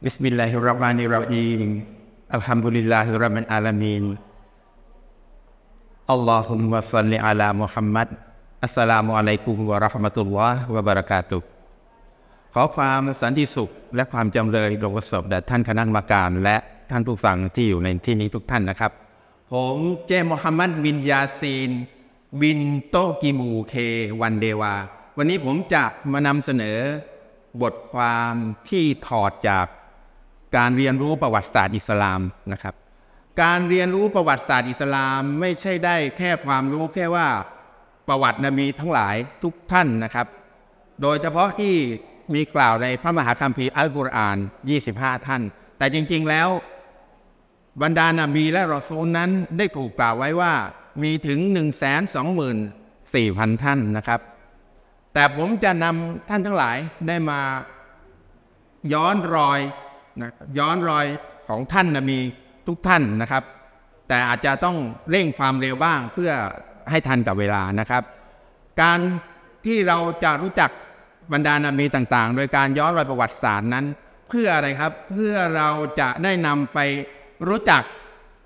บิสมิลลาฮิรเราะห์มานิรเราะฮีมอัลฮัมดุลิลลาฮิร็อบบิลอาลามีนอัลลอฮุมมะศ็อลลิอะลามุฮัมมัดอัสสลามุอะลัยกุมวะเราะห์มะตุลลอฮ์วะบะเราะกาตุฮ์ขอความสันติสุขและความจำเริญจงประสบแด่ท่านคณะกรรมการและท่านผู้ฟังที่อยู่ในที่นี้ทุกท่านนะครับผมเจมุฮัมมัดบินยาซีนบินโตกิมูเควันเดวาวันนี้ผมจะมานำเสนอบทความที่ถอดจากการเรียนรู้ประวัติศาสตร์อิสลามนะครับการเรียนรู้ประวัติศาสตร์อิสลามไม่ใช่ได้แค่ความรู้แค่ว่าประวัตินบีทั้งหลายทุกท่านนะครับโดยเฉพาะที่มีกล่าวในพระมหาคัมภีร์อัลกุรอาน25ท่านแต่จริงๆแล้วบรรดานบีและรอซูลนั้นได้ถูกกล่าวไว้ว่ามีถึง 124,000 ท่านนะครับแต่ผมจะนำท่านทั้งหลายได้มาย้อนรอยของท่านนบีทุกท่านนะครับแต่อาจจะต้องเร่งความเร็วบ้างเพื่อให้ทันกับเวลานะครับการที่เราจะรู้จักบรรดานบีต่างๆโดยการย้อนรอยประวัติศาสตร์นั้นเพื่ออะไรครับเพื่อเราจะได้นำไปรู้จัก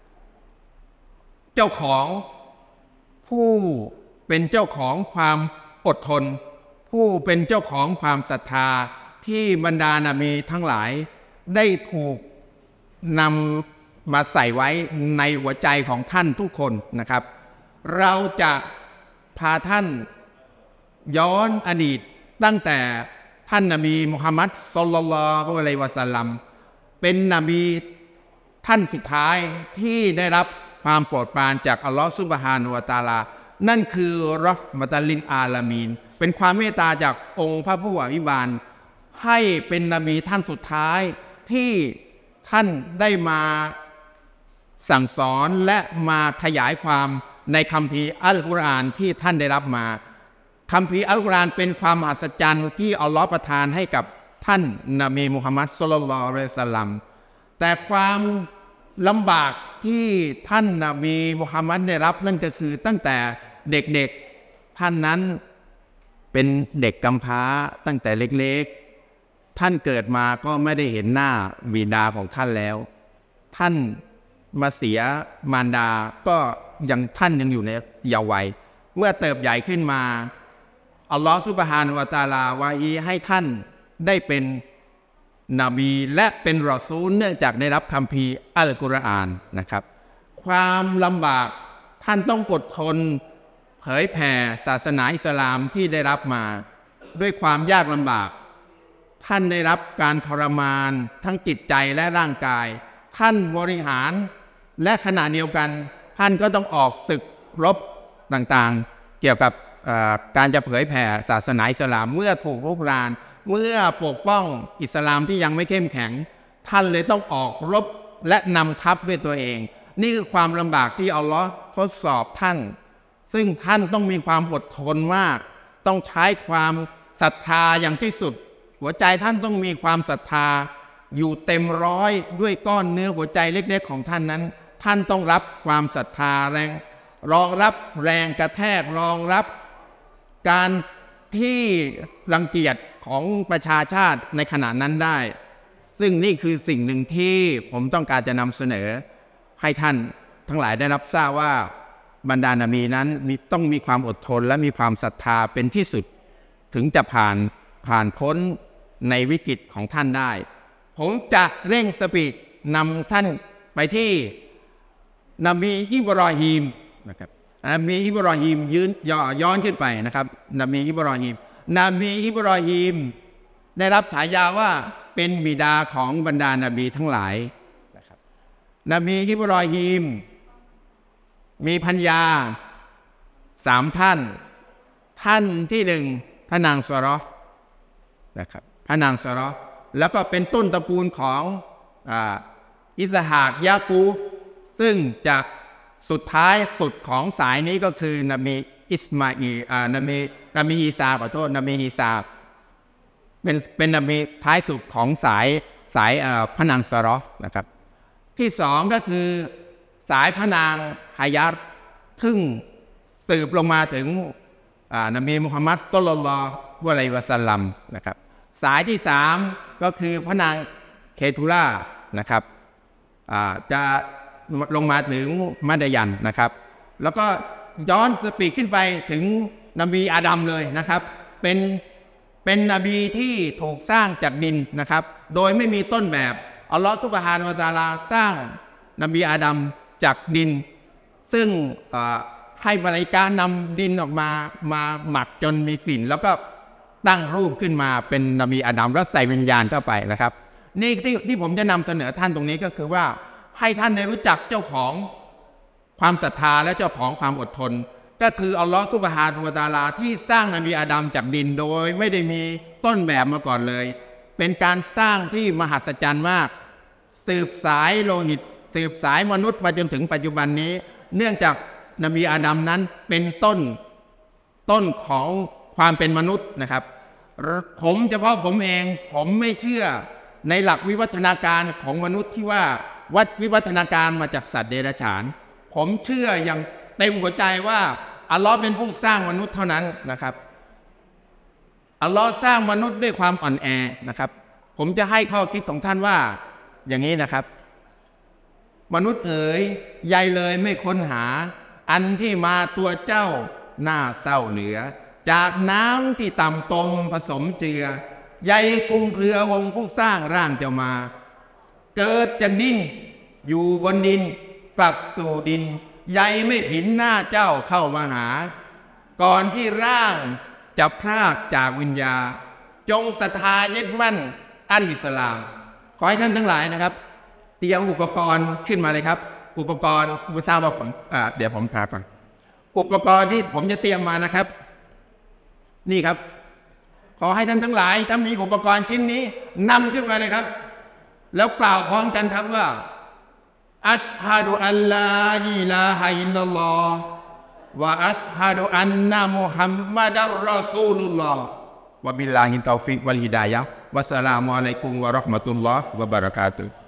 เจ้าของผู้เป็นเจ้าของความอดทนผู้เป็นเจ้าของความศรัทธาที่บรรดานบีทั้งหลายได้ถูกนำมาใส่ไว้ในหัวใจของท่านทุกคนนะครับเราจะพาท่านย้อนอดีตตั้งแต่ท่านนบีมุฮัมมัดศ็อลลัลลอฮุอะลัยฮิวะซัลลัมเป็นนบีท่านสุดท้ายที่ได้รับความโปรดปรานจากอัลลอฮฺซุบฮานะฮูวะตะอาลานั่นคือเราะห์มะตัลลิลอาลามีนเป็นความเมตตาจากองค์พระผู้อภิบาลให้เป็นนบีท่านสุดท้ายที่ท่านได้มาสั่งสอนและมาขยายความในคัมภีร์อัลกุรอานที่ท่านได้รับมาคัมภีร์อัลกุรอานเป็นความมหัศจรรย์ที่อัลลอฮฺประทานให้กับท่านนบีมุฮัมมัดศ็อลลัลลอฮุอะลัยฮิวะซัลลัมแต่ความลำบากที่ท่านนบีมุฮัมมัดได้รับนั่นก็คือตั้งแต่เด็กๆท่านนั้นเป็นเด็กกำพร้าตั้งแต่เล็กๆท่านเกิดมาก็ไม่ได้เห็นหน้าบิดาของท่านแล้วท่านมาเสียมารดาก็ท่านยังอยู่ในเยาว์วัยเมื่อเติบใหญ่ขึ้นมาอัลลอฮฺซุบฮานะฮูวะตะอาลาวะฮีให้ท่านได้เป็นนบีและเป็นรอซูลเนื่องจากได้รับคัมภีร์อัลกุรอานนะครับความลำบากท่านต้องอดทนเผยแผ่ศาสนาอิสลามที่ได้รับมาด้วยความยากลำบากท่านได้รับการทรมานทั้งจิตใจและร่างกายท่านบริหารและขณะเดียวกันท่านก็ต้องออกศึกรบต่างๆเกี่ยวกับการจะเผยแผ่ศาสนาอิสลามเมื่อถูกรุกรานเมื่อปกป้องอิสลามที่ยังไม่เข้มแข็งท่านเลยต้องออกรบและนำทัพด้วยตัวเองนี่คือความลำบากที่อัลลอฮ์ทดสอบท่านซึ่งท่านต้องมีความอดทนมากต้องใช้ความศรัทธาอย่างที่สุดหัวใจท่านต้องมีความศรัทธาอยู่เต็มร้อยด้วยก้อนเนื้อหัวใจเล็กๆของท่านนั้นท่านต้องรับความศรัทธาแรงรองรับแรงกระแทกรองรับการที่รังเกียจของประชาชาติในขณะนั้นได้ซึ่งนี่คือสิ่งหนึ่งที่ผมต้องการจะนำเสนอให้ท่านทั้งหลายได้รับทราบว่าบรรดานบีนั้นต้องมีความอดทนและมีความศรัทธาเป็นที่สุดถึงจะผ่านพ้นในวิกฤตของท่านได้ผมจะเร่งสปีดนำท่านไปที่นบีอิบรอฮีมนะครับนบีอิบรอฮีมย้อนขึ้นไปนะครับนบีอิบรอฮีมได้รับฉายาว่าเป็นบิดาของบรรดานบีทั้งหลายนะครับนบีอิบรอฮีมมีภรรยา3ท่านที่หนึ่งพระนางซาเราะห์นะครับพระนางซาเราะห์แล้วก็เป็นต้นตระกูลของอิสฮากยากูบซึ่งจากสุดท้ายสุดของสายนี้ก็คือนบีอิสมาอีนบีอีสาขอโทษนบีอีสาเป็นนบีท้ายสุดของสายพระนางซาเราะห์นะครับที่สองก็คือสายพระนางฮายัตซึ่งสืบลงมาถึงนบีมุฮัมมัดศ็อลลัลลอฮุอะลัยฮิวะซัลลัมนะครับสายที่สามก็คือพระนางเคทูล่านะครับจะลงมาถึงมัดยันนะครับแล้วก็ย้อนสปีดขึ้นไปถึงนบีอาดัมเลยนะครับเป็นนบีที่ถูกสร้างจากดินนะครับโดยไม่มีต้นแบบอัลลอฮฺซุบฮานะฮูวะตะอาลาสร้างนบีอาดัมจากดินซึ่งให้มลาอิกะฮ์นำดินออกมาหมักจนมีกลิ่นแล้วก็ตั้งรูปขึ้นมาเป็นนบีอาดัมแล้วใส่วิญญาณเข้าไปนะครับนี่ที่ผมจะนำเสนอท่านตรงนี้ก็คือว่าให้ท่านได้รู้จักเจ้าของความศรัทธาและเจ้าของความอดทนก็คืออัลลอฮฺซุบฮานะฮูวะตะอาลาที่สร้างนบีอาดัมจากดินโดยไม่ได้มีต้นแบบมาก่อนเลยเป็นการสร้างที่มหัศจรรย์มากสืบสายโลหิตสืบสายมนุษย์มาจนถึงปัจจุบันนี้เนื่องจากนบีอาดัมนั้นเป็นต้นของความเป็นมนุษย์นะครับผมเฉพาะผมเองผมไม่เชื่อในหลักวิวัฒนาการของมนุษย์ที่ว่าวิวัฒนาการมาจากสัตว์เดรัจฉานผมเชื่ออย่างเต็มหัวใจว่าอัลลอฮ์เป็นผู้สร้างมนุษย์เท่านั้นนะครับอัลลอฮ์สร้างมนุษย์ด้วยความอ่อนแอนะครับผมจะให้ข้อคิดของท่านว่าอย่างนี้นะครับมนุษย์เอ๋ยใยเลยไม่ค้นหาอันที่มาตัวเจ้าหน้าเศร้าเหลือจากน้ำที่ต่ำตมผสมเจือใยคุมเครือวงผู้สร้างร่างเจ้ามาเกิดจากดินอยู่บนดินกลับสู่ดินใยไม่ผินหน้าเจ้าเข้ามาหาก่อนที่ร่างจะพรากจากวิญญาจงศรัทธายึดมั่นอันอิสลามขอให้ท่านทั้งหลายนะครับเตรียมอุปกรณ์ขึ้นมาเลยครับอุปกรณ์ไม่ทราบว่าผมเดี๋ยวผมพาก่อนอุปกรณ์ที่ผมจะเตรียมมานะครับนี่ครับขอให้ท่านทั้งหลายถ้ามีอุปกรณ์ชิ้นนี้นำขึ้นมาเลยครับแล้วกล่าวพร้อมกันครับว่าอัชฮะดุอัลลาอิลาฮะอิลลัลลอฮ์วะอัชฮะดุอันนะมุฮัมมัดอัรรอซูลุลลอฮ์วะบิลลาฮิตตอฟิกวัลฮิดายะฮ์วัสสลามุอะลัยกุมวะเราะห์มะตุลลอฮ์วะบะเราะกาตุฮ์